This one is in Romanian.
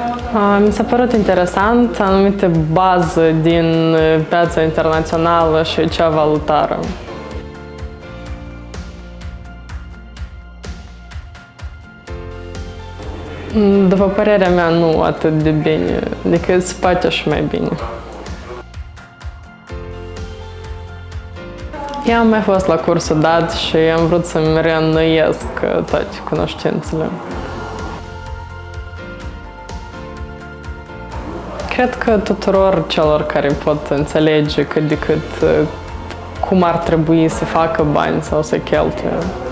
Mi s-a părut interesant anumite baze din piața internațională și cea valutară. După părerea mea, nu atât de bine, decât se poate și mai bine. Eu am mai fost la cursul dat și am vrut să-mi reînnoiesc toate cunoștințele. Cred că tuturor celor care pot înțelege cât de cât cum ar trebui să facă bani sau să cheltuie.